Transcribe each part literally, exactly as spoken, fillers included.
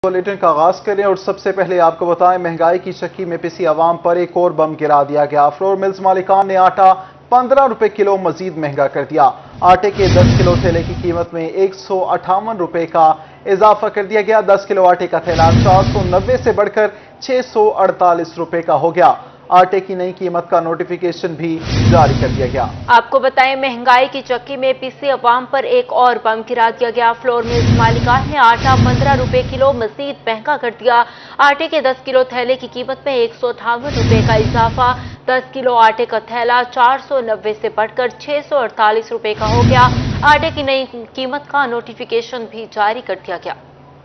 Bulletin का आगाज करें और सबसे पहले आपको बताएं, महंगाई की चक्की में पिसी आवाम पर एक और बम गिरा दिया गया। फ्लोर मिल्स मालिकान ने आटा पंद्रह रुपए किलो मजीद महंगा कर दिया। आटे के दस किलो थैले की कीमत में एक सौ अट्ठावन रुपए का इजाफा कर दिया गया। दस किलो आटे का थैला चार सौ नब्बे से बढ़कर छह सौ अड़तालीस रुपए का हो गया। आटे की नई कीमत का नोटिफिकेशन भी जारी कर दिया गया। आपको बताएं, महंगाई की चक्की में पिसे अवाम पर एक और बम गिरा दिया गया। फ्लोर मिल्स मालिकान ने आटा पंद्रह रुपए किलो मजीद महंगा कर दिया। आटे के दस किलो थैले की कीमत में एक सौ अट्ठावन रुपए का इजाफा। दस किलो आटे का थैला चार सौ नब्बे से बढ़कर छह सौ अड़तालीस रुपए का हो गया। आटे की नई कीमत का नोटिफिकेशन भी जारी कर दिया गया।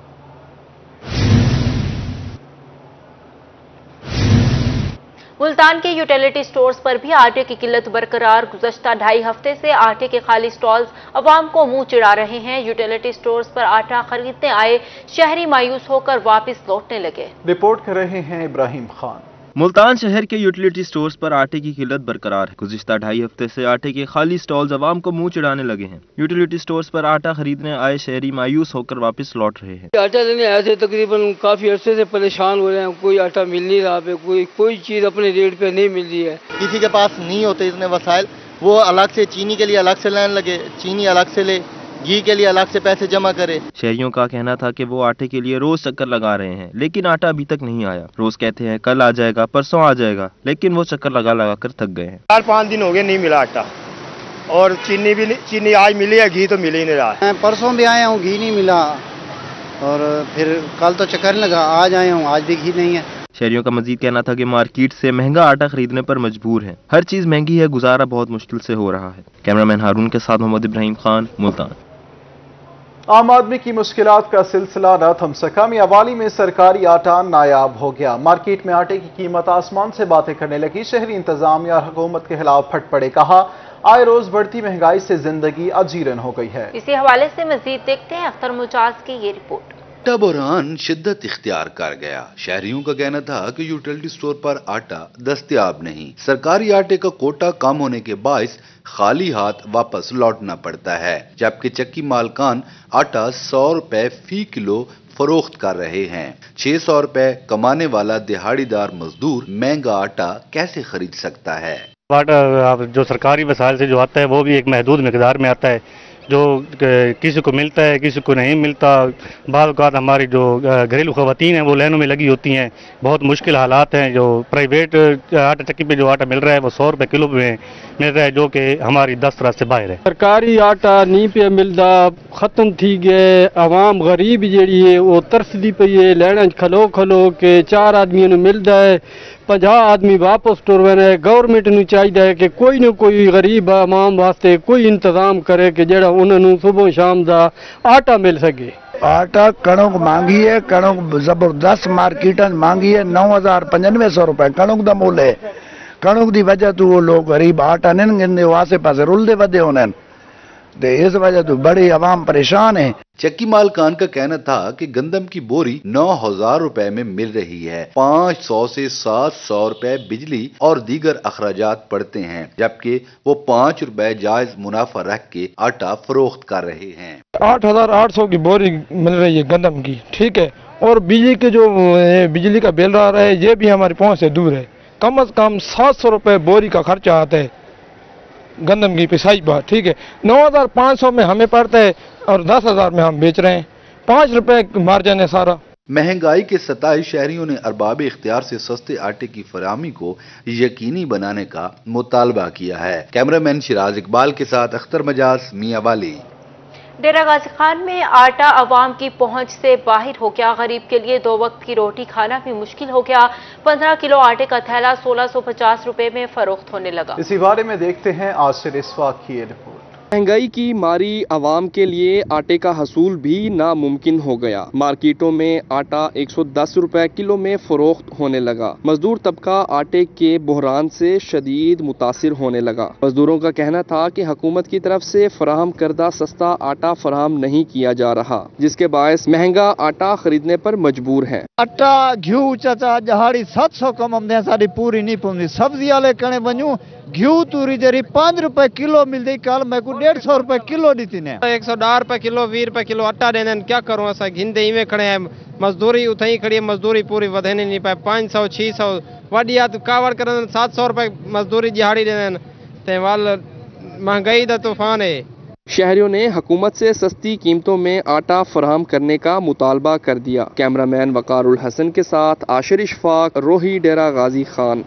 मुल्तान के यूटिलिटी स्टोर्स पर भी आटे की किल्लत बरकरार। गुज़श्ता ढाई हफ्ते से आटे के खाली स्टॉल्स अवाम को मुंह चिढ़ा रहे हैं। यूटिलिटी स्टोर्स पर आटा खरीदने आए शहरी मायूस होकर वापस लौटने लगे। रिपोर्ट कर रहे हैं इब्राहिम खान। मुल्तान शहर के यूटिलिटी स्टोर्स पर आटे की किल्लत बरकरार है। गुज़िश्ता ढाई हफ्ते से आटे के खाली स्टॉल्स अवाम को मुंह चिढ़ाने लगे हैं। यूटिलिटी स्टोर्स पर आटा खरीदने आए शहरी मायूस होकर वापस लौट रहे हैं। आटा लेने आए थे, तकरीबन काफी अरसे से परेशान हो रहे हैं। कोई आटा मिल नहीं रहा पे, कोई कोई चीज अपने रेट पे नहीं मिल रही है। किसी के पास नहीं होते इतने वसाइल, वो अलग से चीनी के लिए अलग से लेने लगे, चीनी अलग से ले, घी के लिए अलग से पैसे जमा करे। शहरियों का कहना था कि वो आटे के लिए रोज चक्कर लगा रहे हैं, लेकिन आटा अभी तक नहीं आया। रोज कहते हैं कल आ जाएगा, परसों आ जाएगा, लेकिन वो चक्कर लगा लगा कर थक गए हैं। चार पाँच दिन हो गए नहीं मिला आटा, और चीनी भी चीनी आज मिली है, घी तो मिल ही नहीं रहा। परसों भी आया हूँ, घी नहीं मिला, और फिर कल तो चक्कर लगा, आज आया हूँ, आज भी घी नहीं है। शहरियों का मजीद कहना था कि मार्केट से महंगा आटा खरीदने पर मजबूर है। हर चीज महंगी है, गुजारा बहुत मुश्किल से हो रहा है। कैमरामैन हारून के साथ मोहम्मद इब्राहिम खान, मुल्तान। आम आदमी की मुश्किलात का सिलसिला न थम सका। मियांवाली में सरकारी आटा नायाब हो गया। मार्केट में आटे की कीमत आसमान से बातें करने लगी। शहरी इंतजामिया और हुकूमत के खिलाफ फट पड़े। कहा, आए रोज बढ़ती महंगाई से जिंदगी अजीरन हो गई है। इसी हवाले से मजीद देखते हैं अख्तर मुजाज की ये रिपोर्ट। आटा बहरान शिद्दत इख्तियार कर गया। शहरियों का कहना था कि यूटिलिटी स्टोर पर आटा दस्तयाब नहीं। सरकारी आटे का कोटा कम होने के बायस खाली हाथ वापस लौटना पड़ता है, जबकि चक्की मालकान आटा सौ रुपए फी किलो फरोख्त कर रहे हैं। छह सौ रुपए कमाने वाला दिहाड़ीदार मजदूर महंगा आटा कैसे खरीद सकता है? आटा जो सरकारी वसाइल से जो आता है वो भी एक महदूद मिकदार में आता है, जो किसी को मिलता है किसी को नहीं मिलता। बाज़ औक़ात हमारी जो घरेलू ख़वातीन हैं वो लाइनों में लगी होती हैं। बहुत मुश्किल हालात हैं। जो प्राइवेट आटा चक्की पे जो आटा मिल रहा है वो सौ रुपये किलो में मिल रहा है, जो कि हमारी दस तरह से बाहर है। सरकारी आटा नहीं पे मिलता, खत्म थी गए। आवाम गरीब जी है वो तरसदी पई है। लैन खलो खलो के चार आदमियों मिलता है, पंजाह आदमी वापस टुर रहे। गवर्नमेंट नूं चाहिए कि कोई ना कोई गरीब आवाम वास्ते कोई इंतजाम करे कि जेड़ा उन्होंने सुबह शाम का आटा मिल सके। आटा कणक मांगी है, कणक जबरदस्त मार्केट मांगी है। नौ हजार पंजानवे सौ रुपए कणक का मुल है। कणक की वजह तो वो लोग गरीब आटा नहीं गिनते, वो आसे पासे रुलते वधे उन्हें, इस वजह तो बड़ी आवाम परेशान है। चक्की मालकान का कहना था कि गंदम की बोरी नौ हजार रुपए में मिल रही है। पाँच सौ से सात सौ रुपए बिजली और दीगर अखराजात पड़ते हैं, जबकि वो पाँच रुपए जायज मुनाफा रख के आटा फरोख्त कर रहे हैं। आठ हजार आठ सौ की बोरी मिल रही है गंदम की, ठीक है, और बिजली के जो बिजली का बिल आ रहा है ये भी हमारी पहुंच से दूर है। कम अज कम सात सौ रुपए बोरी का खर्चा आता है गंदम की पिसाई पर, ठीक है। नौ हजार पाँच सौ में हमें पड़ता है और दस हजार में हम बेच रहे हैं। पाँच रुपए मार्जिन है सारा। महंगाई के सताए शहरियों ने अरबाब इख्तियार से सस्ते आटे की फराहमी को यकीनी बनाने का मुतालबा किया है। कैमरामैन शिराज इकबाल के साथ अख्तर मजाज, मियांवाली। डेरा गाजी खान में आटा अवाम की पहुंच से बाहर हो गया। गरीब के लिए दो वक्त की रोटी खाना भी मुश्किल हो गया। पंद्रह किलो आटे का थैला सोलह सौ पचास रुपए में फरोख्त होने लगा। इसी बारे में देखते हैं आसिर इसवाक की रिपोर्ट। महंगाई की मारी आवाम के लिए आटे का हसूल भी नामुमकिन हो गया। मार्केटों में आटा एक सौ दस रुपए किलो में फरोख्त होने लगा। मजदूर तबका आटे के बहरान से शदीद मुतासिर होने लगा। मजदूरों का कहना था कि हुकूमत की तरफ से फराहम करदा सस्ता आटा फराहम नहीं किया जा रहा, जिसके बायस महंगा आटा खरीदने पर मजबूर है। आटा घी चाचा जहाड़ी सात सौ कम आमदे सारी पूरी नहीं पौंदी। सब्जी वाले कने वनू घी तूरी जरी पाँच रुपए किलो मिलती, कल मैं को डेढ़ सौ रुपए किलो दी थी ने। एक सौ दस रुपए किलो, बीस रुपए किलो आटा देने क्या करूँ? असा घिंदे इवें खड़े हैं, मजदूरी उथई खड़ी मजदूरी पूरी वधने नहीं पाए पाँच सौ छह सौ वॾी हद कावड़ करन सात सौ रुपए मजदूरी दिहाड़ी देन ते वाल महंगाई दा तूफान है। शहरियों ने हुकूमत से सस्ती कीमतों में आटा फराहम करने का मुतालबा कर दिया। कैमरामैन वकारुल हसन के साथ आशिर इशफाक, रोही, डेरा गाजी खान।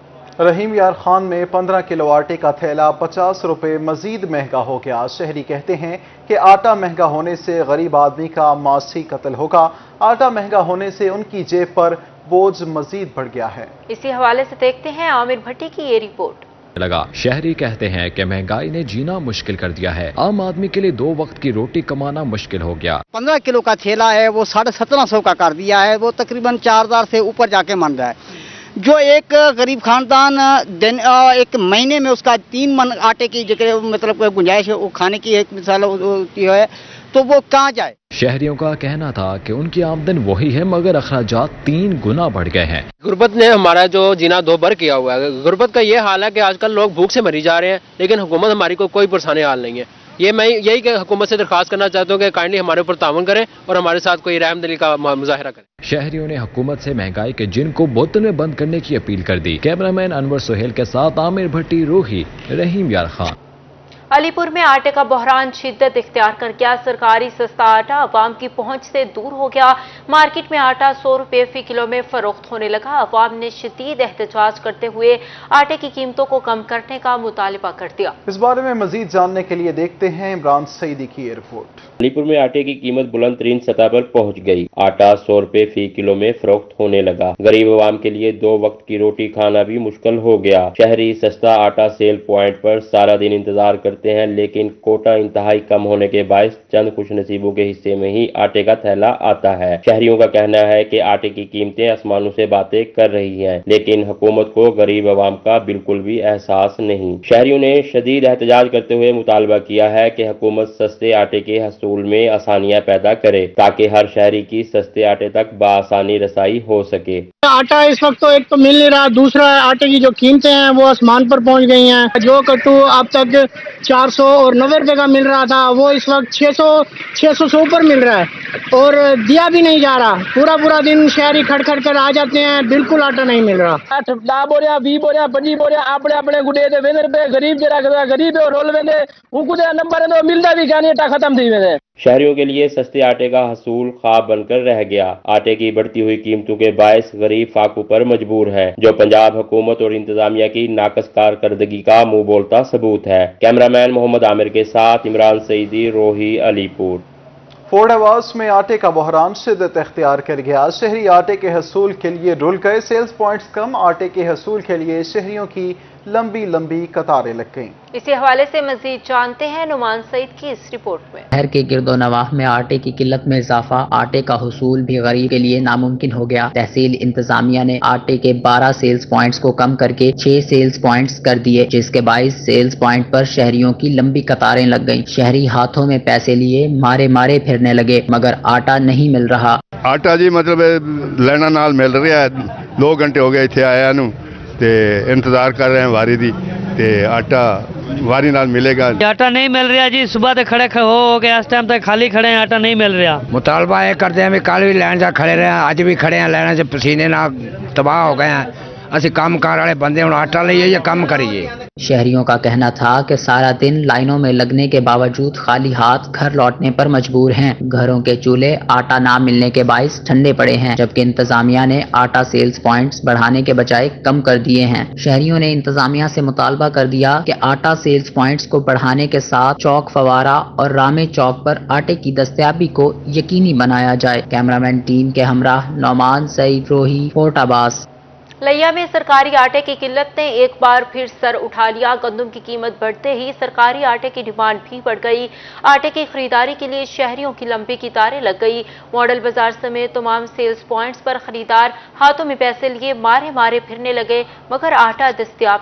रहीम यार खान में पंद्रह किलो आटे का थैला पचास रुपए मजीद महंगा हो गया। शहरी कहते हैं कि आटा महंगा होने से गरीब आदमी का मासी कत्ल होगा। आटा महंगा होने से उनकी जेब पर बोझ मजीद बढ़ गया है। इसी हवाले से देखते हैं आमिर भट्टी की ये रिपोर्ट। लगा शहरी कहते हैं कि महंगाई ने जीना मुश्किल कर दिया है। आम आदमी के लिए दो वक्त की रोटी कमाना मुश्किल हो गया। पंद्रह किलो का थैला है वो साढ़े सत्रह सौ का कर दिया है, वो तकरीबन चार हजार से ऊपर जाके मन रहा है। जो एक गरीब खानदान दिन एक महीने में उसका तीन मन आटे की जगह मतलब गुंजाइश है वो खाने की एक मिसाल होती है तो वो कहाँ जाए। शहरियों का कहना था कि उनकी आमदन वही है मगर अखराजात तीन गुना बढ़ गए हैं। गुर्बत ने हमारा जो जीना दो भर किया हुआ है। गुर्बत का ये हाल है कि आजकल लोग भूख से मरी जा रहे हैं, लेकिन हुकूमत हमारी को कोई परेशानी हाल नहीं है। ये मैं यही कि हुकूमत से दरखास्त करना चाहता हूँ कि काइंडली हमारे ऊपर ताउन करें और हमारे साथ कोई रहमदिली का मुजाहिरा करें। शहरियों ने हुकूमत से महंगाई के जिन को बोतल में बंद करने की अपील कर दी। कैमरामैन अनवर सुहेल के साथ आमिर भट्टी, रोही, रहीम यार खान। अलीपुर में आटे का बहरान शिद्दत इख्तियार कर गया। सरकारी सस्ता आटा अवाम की पहुंच से दूर हो गया। मार्केट में आटा सौ रुपए फी किलो में फरोख्त होने लगा। अवाम ने शदीद एहतजाज करते हुए आटे की कीमतों को कम करने का मुतालिबा कर दिया। इस बारे में मजीद जानने के लिए देखते हैं इमरान सईदी की रिपोर्ट। अलीपुर में आटे की कीमत बुलंद तरीन सतह पर पहुंच गई। आटा सौ रुपए फी किलो में फरोख्त होने लगा। गरीब अवाम के लिए दो वक्त की रोटी खाना भी मुश्किल हो गया। शहरी सस्ता आटा सेल प्वाइंट पर सारा दिन इंतजार करते हैं, लेकिन कोटा इंतहाई कम होने के बायस चंद खुश नसीबों के हिस्से में ही आटे का थैला आता है। शहरियों का कहना है कि आटे की कीमतें आसमानों से बातें कर रही हैं, लेकिन हुकूमत को गरीब अवाम का बिल्कुल भी एहसास नहीं। शहरियों ने शदीद एहतजाज करते हुए मुतालबा किया है कि हुकूमत सस्ते आटे के हसूल में आसानियां पैदा करे ताकि हर शहरी की सस्ते आटे तक बआसानी रसाई हो सके। आटा इस वक्त तो एक तो मिल नहीं रहा, दूसरा आटे की जो कीमतें हैं वो आसमान पर पहुंच गई हैं। जो कट्टू अब तक चार सौ और नब्बे रुपए का मिल रहा था वो इस वक्त छह सौ छह सौ सौ ऊपर मिल रहा है और दिया भी नहीं जा रहा। पूरा पूरा दिन शहरी खड़ खड़ कर आ जाते हैं, बिल्कुल आटा नहीं मिल रहा। अठ दा बोरिया वी बोरिया पंजी बोरिया अपने अपने गुडे दे वेंदे रुपए गरीब जरा गरीब है रोल वेंदे उनको दे नंबर है तो मिलता भी नहीं, आटा खत्म थी वेंदे। शहरियों के लिए सस्ते आटे का हसूल ख्वाब बनकर रह गया। आटे की बढ़ती हुई कीमतों के बायस गरीब फाकू पर मजबूर है, जो पंजाब हुकूमत और इंतजामिया की नाकस कारकर्दगी का मुंह बोलता सबूत है। कैमरामैन मोहम्मद आमिर के साथ इमरान सईदी, रोही, अलीपुर। फोर्ड आवास में आटे का बहरान शिद्दत इख्तियार कर गया। शहरी आटे के हसूल के लिए रुल गए। सेल्स पॉइंट्स कम, आटे के हसूल के लिए शहरियों की लंबी लंबी कतारें लग गईं। इसी हवाले से मजीद जानते हैं नुमान सईद की इस रिपोर्ट में। शहर के गिरदो नवाह में आटे की किल्लत में इजाफा, आटे का हुसूल भी गरीब के लिए नामुमकिन हो गया। तहसील इंतजामिया ने आटे के बारह सेल्स पॉइंट्स को कम करके छह सेल्स पॉइंट्स कर दिए, जिसके बाईस सेल्स पॉइंट पर शहरियों की लंबी कतारें लग गईं। शहरी हाथों में पैसे लिए मारे मारे फिरने लगे, मगर आटा नहीं मिल रहा। आटा जी मतलब लेना नाल मिल रहा है, दो घंटे हो गए इतने आया नू ते इंतजार कर रहे हैं वारी दी ते आटा वारी नाल मिलेगा। आटा नहीं मिल रहा जी, सुबह से खड़े हो हो गए, इस टाइम तक खाली खड़े हैं, आटा नहीं मिल रहा। मुतालबा ये करते हैं भी कल भी लाइन से खड़े रहे, आज भी खड़े हैं लाइन से, पसीने ना तबाह हो गए हैं। असि काम कार वाले बंदे हूँ आटा लीए या कम करिए। शहरियों का कहना था कि सारा दिन लाइनों में लगने के बावजूद खाली हाथ घर लौटने पर मजबूर हैं। घरों के चूल्हे आटा ना मिलने के बायस ठंडे पड़े हैं, जबकि इंतजामिया ने आटा सेल्स पॉइंट्स बढ़ाने के बजाय कम कर दिए हैं। शहरियों ने इंतजामिया से मुतालबा कर दिया कि आटा सेल्स पॉइंट्स को बढ़ाने के साथ चौक फवारा और रामे चौक पर आटे की दस्तयाबी को यकीनी बनाया जाए। कैमरामैन टीम के हमराह नौमान सईद, रोही, फोर्ट आबास। लिया में सरकारी आटे की किल्लत ने एक बार फिर सर उठा लिया। गंदम की कीमत बढ़ते ही सरकारी आटे की डिमांड भी बढ़ गई। आटे की खरीदारी के लिए शहरियों की लंबी कतारें लग गई। मॉडल बाजार समेत तमाम सेल्स पॉइंट्स पर खरीदार हाथों में पैसे लिए मारे मारे फिरने लगे, मगर आटा दस्तयाब नहीं।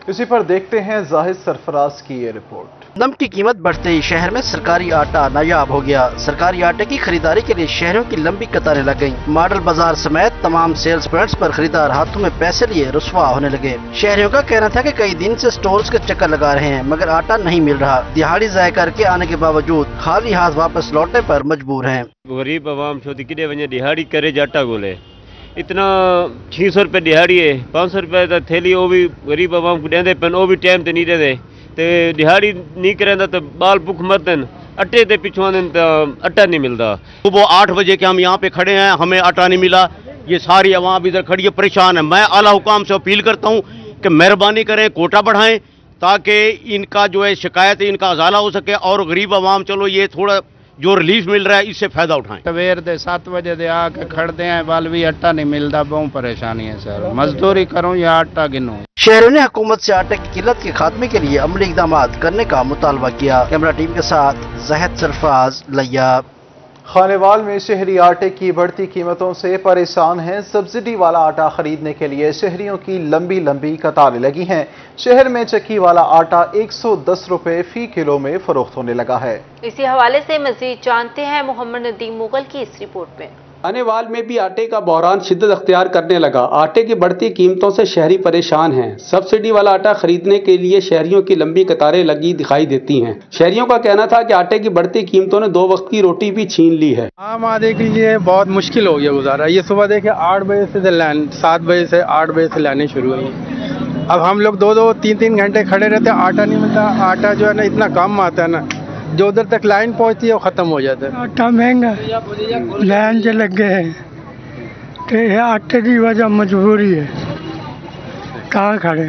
इसी पर देखते हैं जाहिद सरफराज की ये रिपोर्ट। नमक की कीमत बढ़ते ही शहर में सरकारी आटा नायाब हो गया। सरकारी आटे की खरीदारी के लिए शहरों की लंबी कतारें लग गईं। मॉडल बाजार समेत तमाम सेल्स पॉइंट्स पर खरीदार हाथों में पैसे लिए रुस्वा होने लगे। शहरियों का कहना था कि कई दिन से स्टोर्स के चक्कर लगा रहे हैं मगर आटा नहीं मिल रहा। दिहाड़ी ज़ाय करके आने के बावजूद खाली हाथ वापस लौटने पर मजबूर हैं। गरीब आवाम छोटी कितने बजे दिहाड़ी करे जाटा गोले इतना छह सौ रुपये दिहाड़ी है, पाँच सौ रुपये तो थैली वो भी गरीब आवाम को देंदे पेन वो भी टाइम ते नहीं देंदे ते दिहाड़ी नहीं करेंदा तो बाल भुख मरदन अट्टे ते पिछवा दिन तो आटा नहीं मिलता। सुबह आठ बजे के हम यहाँ पे खड़े हैं, हमें आटा नहीं मिला। ये सारी आवाम इधर खड़ी है, परेशान है। मैं आला हुकाम से अपील करता हूँ कि मेहरबानी करें, कोटा बढ़ाएं ताकि इनका जो है शिकायत है इनका अजाला हो सके और गरीब आवाम चलो ये थोड़ा जो रिलीफ मिल रहा है इससे फायदा उठाएं। सवेर दे सात बजे दे आके खड़ते हैं, बाल भी आटा नहीं मिलता, बहुत परेशानी है सर। मजदूरी करूं या आटा गिनूं। शहरों ने हुकूमत से आटे की किल्लत के खात्मे के लिए अमली इकदाम करने का मुतालबा किया। कैमरा टीम के साथ जाहिद सरफराज लिया। खानेवाल में शहरी आटे की बढ़ती कीमतों से परेशान हैं। सब्सिडी वाला आटा खरीदने के लिए शहरियों की लंबी लंबी कतारें लगी हैं। शहर में चक्की वाला आटा एक सौ दस रुपए फी किलो में फरोख्त होने लगा है। इसी हवाले से मजीद जानते हैं मोहम्मद नदीम मुगल की इस रिपोर्ट में। खानेवाल में भी आटे का बहरान शिद्दत अख्तियार करने लगा। आटे की बढ़ती कीमतों से शहरी परेशान हैं। सब्सिडी वाला आटा खरीदने के लिए शहरियों की लंबी कतारें लगी दिखाई देती हैं। शहरियों का कहना था कि आटे की बढ़ती कीमतों ने दो वक्त की रोटी भी छीन ली है। आम आदमी के लिए बहुत मुश्किल हो गया गुजारा। ये सुबह देखिए आठ बजे से लाइन सात बजे से आठ बजे से लाइनें शुरू हुई। अब हम लोग दो दो तीन तीन घंटे खड़े रहते हैं, आटा नहीं मिलता। आटा जो है ना इतना कम आता है ना, जो उधर तक लाइन पहुंचती है वो खत्म हो जाता है। आटा महंगा, लाइन से लग गए हैं तो आटे की वजह मजबूरी है, कहाँ खड़े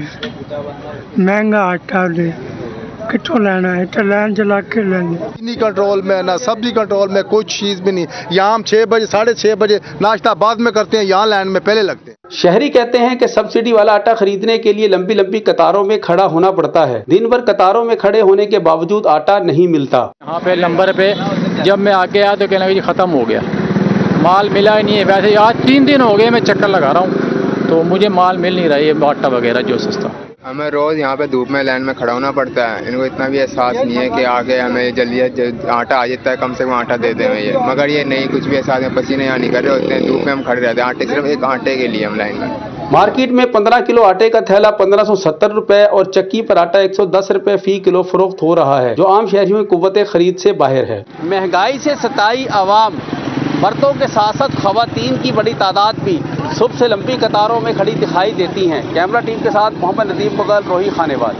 महंगा आटा दे कितों लेना है तो लाइन चला के लेंगे। नहीं कंट्रोल में ना सब्जी कंट्रोल में कोई चीज भी नहीं। यहाँ हम छह बजे साढ़े छह बजे नाश्ता बाद में करते हैं, यहाँ लाइन में पहले लगते हैं। शहरी कहते हैं कि सब्सिडी वाला आटा खरीदने के लिए लंबी लंबी कतारों में खड़ा होना पड़ता है। दिन भर कतारों में खड़े होने के बावजूद आटा नहीं मिलता। यहाँ पे नंबर पे जब मैं आके आया तो कहना कि खत्म हो गया, माल मिला ही नहीं है। वैसे आज तीन दिन हो गए मैं चक्कर लगा रहा हूँ तो मुझे माल मिल नहीं रहा है आटा वगैरह जो सस्ता। हमें रोज़ यहाँ पे धूप में लाइन में खड़ा होना पड़ता है। इनको इतना भी एहसास नहीं है कि आगे हमें जल्दी आटा आ जाता है, कम से कम आटा दे दें ये, मगर ये नहीं कुछ भी एहसास है। पसीने यहाँ नहीं कर रहे होते हैं, धूप में हम खड़े रहते हैं आटे सिर्फ एक आटे के लिए हम लाइन में। मार्केट में पंद्रह किलो आटे का थैला पंद्रह सौ सत्तर रुपए और चक्की पर आटा एक सौ दस रुपए फी किलो फरोख्त हो रहा है, जो आम शहरियों की कुव्वत खरीद से बाहर है। महंगाई से सताई आवाम, मर्दों के साथ साथ खवातीन की बड़ी तादाद भी सुबह से लंबी कतारों में खड़ी दिखाई देती हैं। कैमरा टीम के साथ मोहम्मद नदीम मुगल, रोही खानेवाल।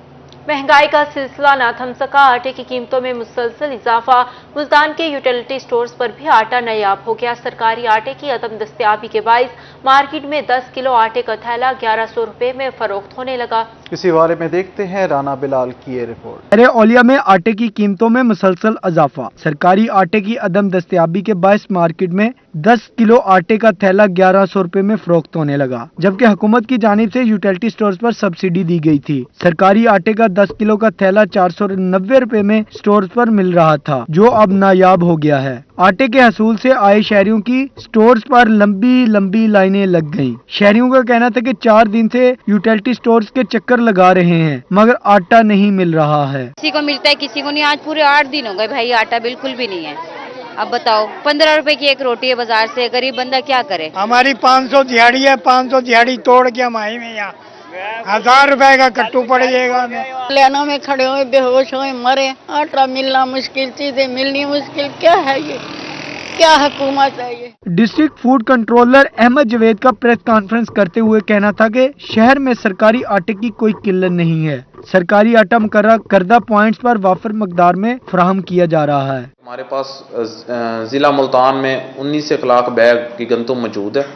महंगाई का सिलसिला न थम सका। आटे की कीमतों में मुसलसल इजाफा। मुल्तान के यूटिलिटी स्टोर्स पर भी आटा नायाब हो गया। सरकारी आटे की अदम दस्तयाबी के बाइस मार्केट में दस किलो आटे का थैला ग्यारह सौ रुपए में फरोख्त होने लगा। इसी बारे में देखते हैं राना बिलाल की ये रिपोर्ट। अरे औलिया में आटे की कीमतों में मुसलसल इजाफा। सरकारी आटे की अदम दस्तयाबी के बाइस मार्केट में दस किलो आटे का थैला ग्यारह सौ रुपए में फरोख्त होने लगा, जबकि हुकूमत की जानिब से यूटिलिटी स्टोर्स पर सब्सिडी दी गई थी। सरकारी आटे का दस किलो का थैला चार सौ नब्बे रुपए में स्टोर्स पर मिल रहा था, जो अब नायाब हो गया है। आटे के हसूल से आए शहरियों की स्टोर्स पर लंबी लंबी लाइनें लग गईं। शहरियों का कहना था कि चार दिन से यूटिलिटी स्टोर्स के चक्कर लगा रहे हैं मगर आटा नहीं मिल रहा है। किसी को मिलता है किसी को नहीं। आज पूरे आठ दिन हो गए भाई, आटा बिल्कुल भी नहीं है। अब बताओ, पंद्रह रुपए की एक रोटी है बाजार से, गरीब बंदा क्या करे। हमारी पाँच सौ दिहाड़ी है, पाँच सौ दिहाड़ी तोड़ के हम आई में यहाँ हजार रुपए का कट्टू पड़ जाएगा। लाइनों में खड़े हुए बेहोश हुए मरे। आटा मिलना मुश्किल, चीजें मिलनी मुश्किल। क्या है ये, क्या हुकूमत है ये। District food controller Ahmed Javed का प्रेस कॉन्फ्रेंस करते हुए कहना था कि शहर में सरकारी आटे की कोई किल्लत नहीं है। सरकारी आटा मुकर्रर करदा पॉइंट्स पर वाफर मकदार में फराहम किया जा रहा है। हमारे पास जिला मुल्तान में उन्नीस एक लाख बैग की गंदम मौजूद है,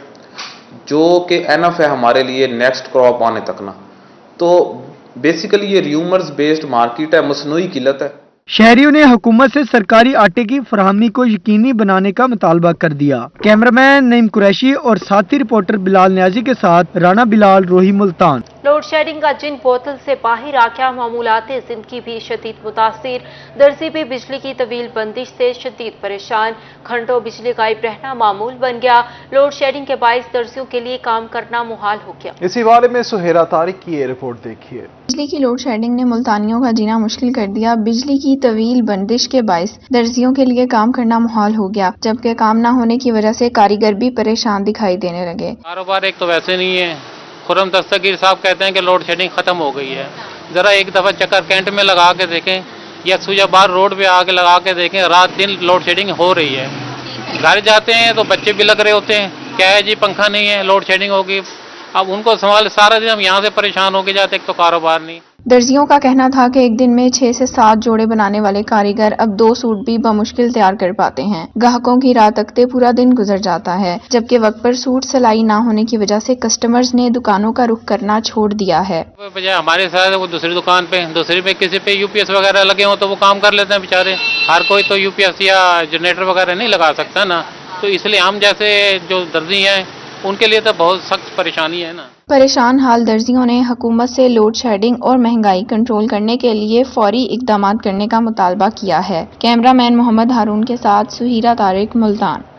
जो कि एनफ है हमारे लिए नेक्स्ट क्रॉप आने तक ना। तो बेसिकली ये र्यूमर्स बेस्ड मार्केट है, मसनूई किल्लत है। शहरियों ने हुकूमत से सरकारी आटे की फराहमी को यकीनी बनाने का मुतालबा कर दिया। कैमरामैन नईम कुरैशी और साथी रिपोर्टर बिलाल न्याजी के साथ राना बिलाल, रोही मुल्तान। लोड शेडिंग का जिन बोतल से बाहर आख्या मामूलात जिंदगी भी शदीद मुतासिर। दर्जी भी बिजली की तवील बंदिश से शदीद परेशान। घंटों बिजली गायब रहना मामूल बन गया। लोड शेडिंग के बाइस दर्जियों के लिए काम करना मुहाल हो गया। इसी बारे में सुहेरा तारिक की ये रिपोर्ट देखिए। बिजली की लोड शेडिंग ने मुल्तानियों का जीना मुश्किल कर दिया। बिजली की तवील बंदिश के बाइस दर्जियों के लिए काम करना मुहाल हो गया, जबकि काम न होने की वजह से कारीगर भी परेशान दिखाई देने लगे। कारोबार एक तो वैसे नहीं है। खुर्रम दस्तगीर साहब कहते हैं कि लोड शेडिंग खत्म हो गई है। जरा एक दफा चक्कर कैंट में लगा के देखें या सुजाबार रोड पे आके लगा के देखें, रात दिन लोड शेडिंग हो रही है। घर जाते हैं तो बच्चे भी लग रहे होते हैं, क्या है जी पंखा नहीं है, लोड शेडिंग होगी। अब उनको संभाल सारा दिन हम यहाँ से परेशान होके जाते, एक तो कारोबार नहीं। दर्जियों का कहना था कि एक दिन में छह से सात जोड़े बनाने वाले कारीगर अब दो सूट भी बमुश्किल तैयार कर पाते हैं। ग्राहकों की राह तकते पूरा दिन गुजर जाता है, जबकि वक्त पर सूट सिलाई ना होने की वजह से कस्टमर्स ने दुकानों का रुख करना छोड़ दिया है। हमारे साथ वो दूसरी दुकान पे दूसरी पे किसी पे यूपीएस वगैरह लगे हो तो वो काम कर लेते हैं बेचारे। हर कोई तो यूपीएस या जनरेटर वगैरह नहीं लगा सकता ना, तो इसलिए हम जैसे जो दर्जी हैं उनके लिए तो बहुत सख्त परेशानी है ना। परेशान हाल दर्जियों ने हुकूमत से लोड शेडिंग और महंगाई कंट्रोल करने के लिए फौरी इकदाम करने का मुतालबा किया है। कैमरामैन मोहम्मद हारून के साथ सुहीरा तारिक, मुल्तान।